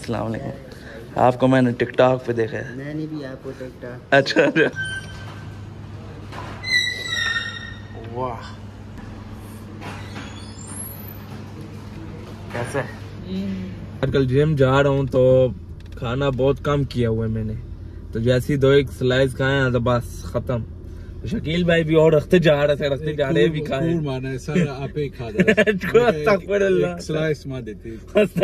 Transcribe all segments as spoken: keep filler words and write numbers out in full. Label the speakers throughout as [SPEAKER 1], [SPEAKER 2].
[SPEAKER 1] अस्सलाम वालेकुम। आपको मैंने टिकटॉक पे देखा है।
[SPEAKER 2] मैंने भी आपको टिकटॉक।
[SPEAKER 1] अच्छा अच्छा। वाह कैसे आजकल जिम जा रहा हूँ तो खाना बहुत कम किया हुआ है मैंने, तो जैसे ही दो एक स्लाइस खाए हैं तो बस खत्म। तो शकील भाई भी और रखते जा रहे थे रखते जा रहे भी खाए
[SPEAKER 3] माना है सर आप ही खा स्लाइस मार देती।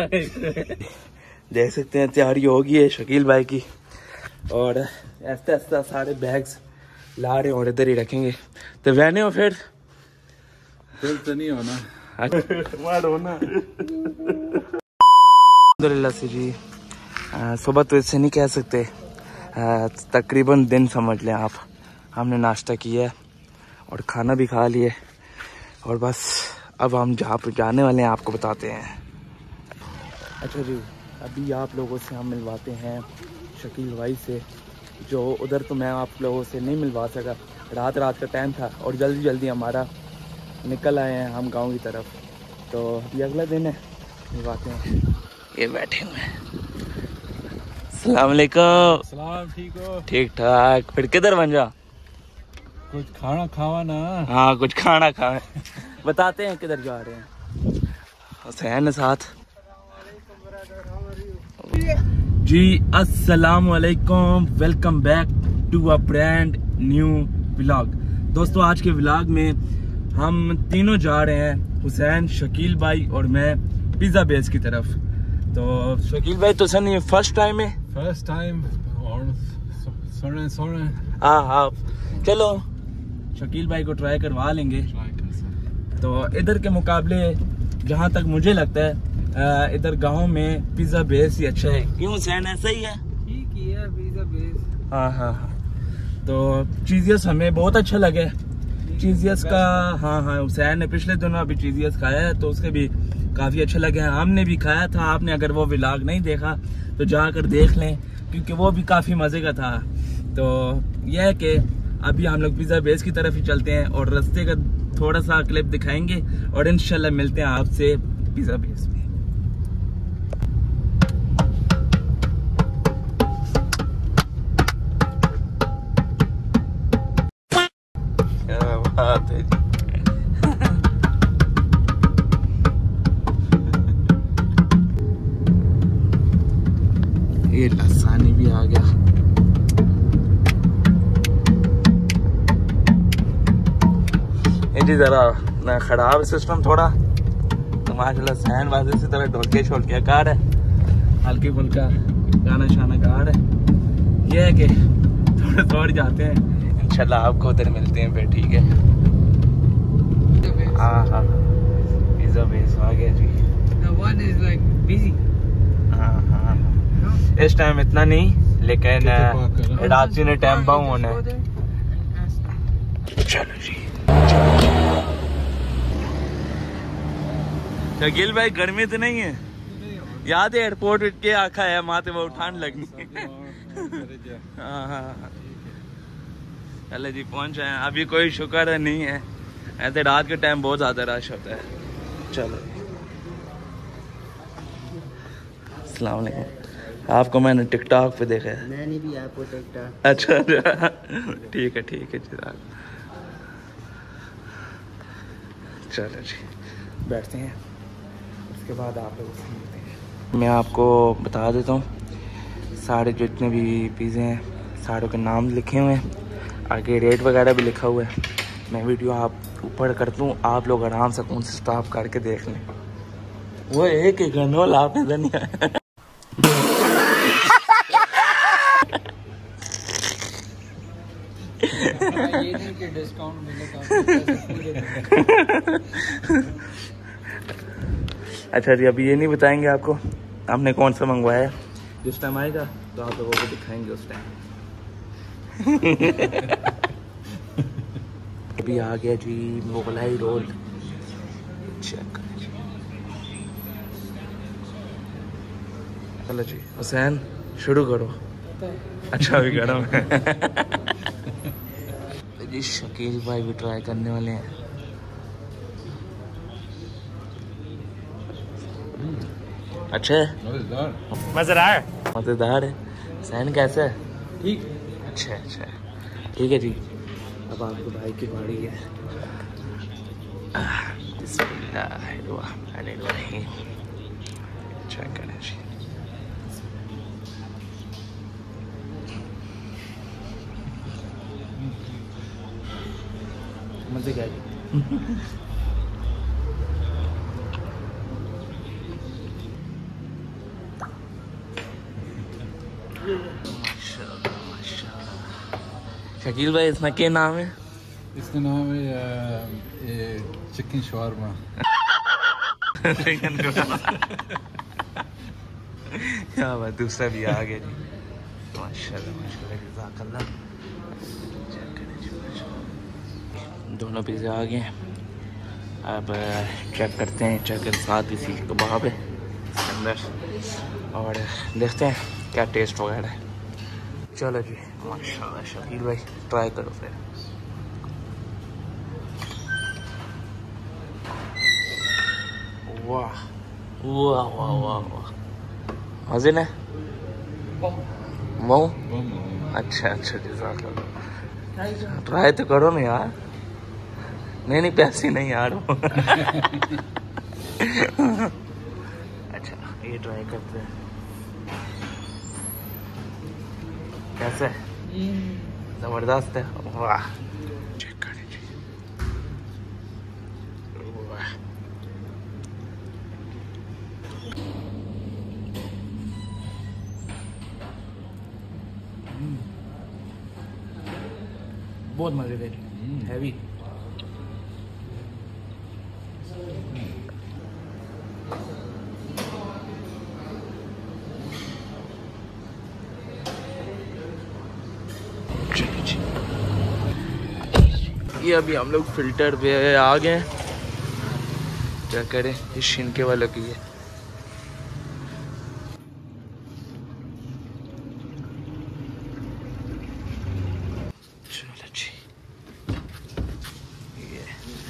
[SPEAKER 1] देख सकते हैं तैयारी होगी है शकील भाई की, और ऐसा ऐसा सारे बैग्स ला रहे और इधर ही रखेंगे। तो वहने हो फिर
[SPEAKER 3] फिर तो नहीं होना
[SPEAKER 1] होना अल्हम्दुलिल्लाह से जी। आ, सुबह तो इससे नहीं कह सकते, आ, तकरीबन दिन समझ लें आप। हमने नाश्ता किया है और खाना भी खा लिया और बस अब हम जहाँ पर जाने वाले हैं आपको बताते हैं। अच्छा जी, अभी आप लोगों से हम मिलवाते हैं शकील भाई से, जो उधर तो मैं आप लोगों से नहीं मिलवा सका, रात रात का टाइम था और जल्दी जल्दी हमारा निकल आए हैं हम गांव की तरफ। तो अभी अगला दिन है, मिलवाते हैं। ये बैठे हुए हैं। अस्सलाम वालेकुम।
[SPEAKER 3] सलाम, ठीक हो?
[SPEAKER 1] ठीक ठाक। फिर किधर बन जा
[SPEAKER 3] कुछ खाना खावा ना।
[SPEAKER 1] हाँ कुछ खाना खाए। बताते हैं किधर जा रहे हैं। हुसैन साथ जी। अस्सलाम वालेकुम, welcome back to a brand new vlog. दोस्तों आज के व्लॉग में हम तीनों जा रहे हैं, हुसैन, शकील भाई और मैं, पिज़्ज़ा बेस की तरफ। तो शकील भाई तो सर ये फर्स्ट टाइम है?
[SPEAKER 3] फर्स्ट टाइम और सोने सोने
[SPEAKER 1] हाँ हाँ चलो शकील भाई को ट्राई करवा लेंगे। तो इधर के मुकाबले जहाँ तक मुझे लगता है इधर गांव में पिज़्ज़ा बेस ही अच्छा है। क्यों हुसैन ऐसा ही है?
[SPEAKER 2] ठीक ही है पिज़्ज़ा बेस।
[SPEAKER 1] हाँ हाँ हाँ। तो चीज़ियस हमें बहुत अच्छा लगे चीज़ियस का। हाँ हाँ हुसैन ने पिछले दिनों अभी चीज़ियस खाया है तो उसके भी काफ़ी अच्छा लगे हैं। हमने भी खाया था, आपने अगर वो व्लॉग नहीं देखा तो जाकर देख लें क्योंकि वो भी काफ़ी मज़े का था। तो यह है कि अभी हम लोग पिज़्ज़ा बेस की तरफ ही चलते हैं और रास्ते का थोड़ा सा क्लिप दिखाएंगे और इंशाल्लाह मिलते हैं आपसे पिज़्ज़ा बेस में। क्या बात है जी। ये लसानी भी आ गया। ये जी जरा खराब सिस्टम थोड़ा, तो माशाल्लाह सहन वाजे से तरह ढोलके शोलके कार है, हल्की फुल्का गाना शाना कार है। ये है कि थोड़े थोड़े जाते हैं, इंशाल्लाह आपको उधर मिलते हैं फिर। ठीक है। हाँ हाँ पिज़्ज़ा बेस आ गया जी। हाँ हाँ इस टाइम इतना नहीं, लेकिन रात ने टाइम पाऊँ होना है। चलो जी। शकील भाई गर्मी तो नहीं है? याद है एयरपोर्ट उठ के आखा है माते वो उठान लगनी। हाँ हाँ चलो जी पहुंच आए। अभी कोई शुक्र नहीं है, ऐसे रात के टाइम बहुत ज्यादा रश होता है। चलो अस्सलाम वालेकुम। आपको मैंने टिकटॉक पे देखा है।
[SPEAKER 2] मैंने भी आपको टिकटॉक।
[SPEAKER 1] अच्छा अच्छा ठीक है ठीक है जी। चलो जी बैठते हैं, उसके बाद आप लोग से मिलते हैं। मैं आपको बता देता हूँ सारे जितने भी पिज़्ज़े हैं सारों के नाम लिखे हुए हैं, आगे रेट वगैरह भी लिखा हुआ है। मैं वीडियो आप ऊपर कर दूँ, आप लोग आराम से कौन से स्टॉप करके देख लें। वो एक ही गनोल आपने धनिया
[SPEAKER 2] ये नहीं कि डिस्काउंट मिलेगा।
[SPEAKER 1] अच्छा जी अभी ये नहीं बताएंगे आपको हमने कौन सा मंगवाया है। जिस टाइम आएगा तो आप लोगों को दिखाएंगे उस टाइम। अभी आ गया जी मुगलाई रोल। चेक करें जी। चलो जी हुसैन शुरू करो। अच्छा अभी करो। जी शकील भाई भी ट्राई करने वाले हैं। अच्छा है,
[SPEAKER 3] मजेदार
[SPEAKER 2] मजेदार
[SPEAKER 1] मजेदार है। सैन कैसा है?
[SPEAKER 2] ठीक।
[SPEAKER 1] अच्छा अच्छा ठीक है जी। अब आपको भाई की बारी है। बिस्मिल्लाहिर्रहमानिर्रहीम। चेक करें जी। मजे क्या जी? माशाल्लाह माशाल्लाह। शकील भाई इसमें क्या नाम है?
[SPEAKER 3] इसका नाम है चिकन शवारमा।
[SPEAKER 1] क्या बात, दूसरा भी आ गया जी। माशाल्लाह माशाल्लाह जज़ाकल्लाह। दोनों पिज़्ज़ा आ गए। अब चेक करते हैं, चेक के साथ इसी कबाब है इसके अंदर, और देखते हैं क्या टेस्ट वगैरह है। चलो जी माशाल्लाह शकील भाई ट्राई करो फिर। वाह वाह वाह वाह वाह, मजे ने मऊ। अच्छा अच्छा जज़ाकल्लाह। ट्राई तो करो ना यार। नहीं नहीं पैसे नहीं यार। अच्छा ये ट्राई करते हैं कैसे है? जबरदस्त है। वाह चेक करें जी। वाह बहुत मजेदार, हैवी। ये अभी हम लोग फिल्टर पे आ गए। क्या करें, ये शिनके वालों की है। चलो जी ये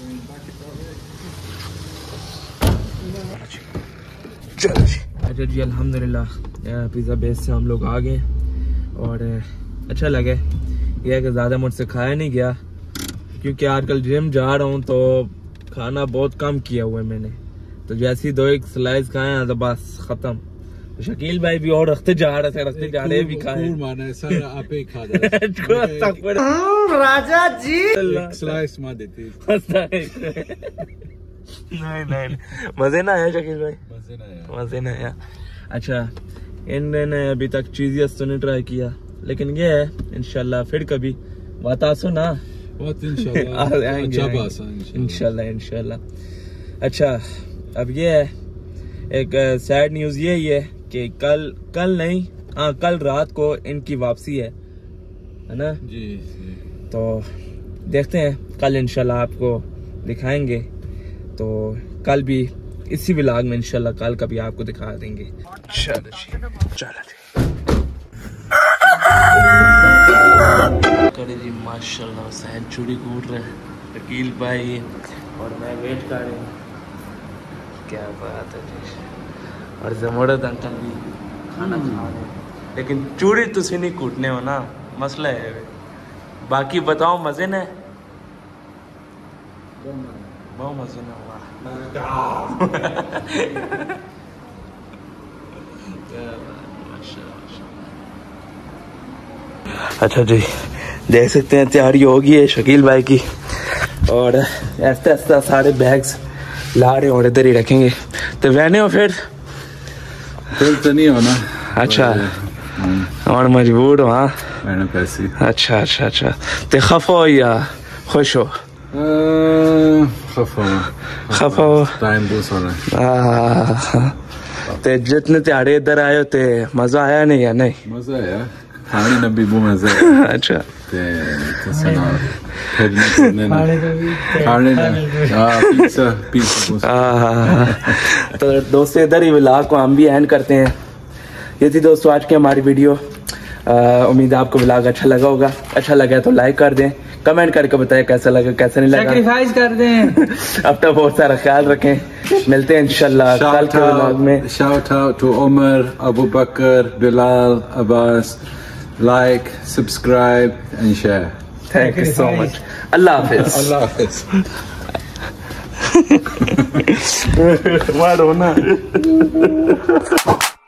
[SPEAKER 1] चलो जी। अच्छा जी अल्हम्दुलिल्लाह पिज़्ज़ा बेस से हम लोग आ गए और अच्छा लगे। यह है कि ज़्यादा मुझसे खाया नहीं गया क्योंकि आजकल जिम जा रहा हूँ तो खाना बहुत कम किया हुआ है मैंने। तो जैसे ही दो एक स्लाइस खाए हैं तो बस खत्म। तो शकील भाई भी और रखते जा रहे थे रखते जा रहे भी खाए।
[SPEAKER 3] सर आप ही खा
[SPEAKER 2] राजा जी
[SPEAKER 3] स्लाइस मार देती।
[SPEAKER 1] नहीं नहीं मजे ना आया शकील भाई,
[SPEAKER 3] मजे ना आया
[SPEAKER 1] मजे ना आया। अच्छा इन्होंने अभी तक चीज़ियस तो नहीं ट्राई किया, लेकिन ये है इंशाल्लाह फिर कभी बतासो ना
[SPEAKER 3] इंशाल्लाह
[SPEAKER 1] इंशाल्लाह इंशाल्लाह। अच्छा अब ये है एक सैड न्यूज़ ये ही है कि कल कल नहीं हाँ कल रात को इनकी वापसी है है ना
[SPEAKER 3] जी, जी।
[SPEAKER 1] तो देखते हैं कल इंशाल्लाह आपको दिखाएंगे। तो कल भी इसी व्लॉग में इंशाल्लाह कल कभी आपको दिखा देंगे। चलो जी चलो जी करे जी माशाल्लाह सहन चूड़ी कूट रहे हैं शकील भाई और मैं वेट कर रही हूँ। क्या बात है जी। और जमोड़द अंकल भी खाना खा रहे हैं, लेकिन चूड़ी तुसी नहीं कूटने हो ना, मसला है। बाकी बताओ मजे ने बहुत मजे ने हुआ। अच्छा जी देख सकते हैं तैयारी हो गई है शकील भाई की और ऐसा ऐसा सारे बैग्स ला रहे और इधर ही रखेंगे। तो रहने हो फिर
[SPEAKER 3] फिर तो नहीं होना।
[SPEAKER 1] अच्छा और मजबूर हो। हाँ
[SPEAKER 3] मैंने पैसे।
[SPEAKER 1] अच्छा अच्छा अच्छा तो खफा हो या खुश हो?
[SPEAKER 3] खफा
[SPEAKER 1] खफा हो।
[SPEAKER 3] टाइम बहुत सारा
[SPEAKER 1] तो जितने त्यारे इधर आए हो ते मजा आया नहीं या नहीं?
[SPEAKER 3] मजा आया खाने में भी बहुत मजा है।
[SPEAKER 1] अच्छा
[SPEAKER 3] ते तो सुना फिर खाने खाने पिज़्ज़ा पिज़्ज़ा।
[SPEAKER 1] तो दोस्तों इधर ही व्लॉग को हम भी एंड करते हैं। ये थी दोस्तों आज की हमारी वीडियो। उम्मीद है आपको व्लॉग अच्छा लगा होगा। अच्छा लगा तो लाइक कर दें, कमेंट करके बताएं कैसा लगा कैसा नहीं लगा।
[SPEAKER 2] सैक्रिफाइस कर दें।
[SPEAKER 1] अपना बहुत सारा ख्याल रखें। मिलते हैं इंशाल्लाह कल
[SPEAKER 3] Shout
[SPEAKER 1] के व्लॉग में.
[SPEAKER 3] out, shout out to Omar, Abu Bakr, Bilal, Abbas. Like, subscribe, and share.
[SPEAKER 1] Thank you so much. Allah हाफिज.
[SPEAKER 3] Allah Hafiz.
[SPEAKER 1] मारो ना.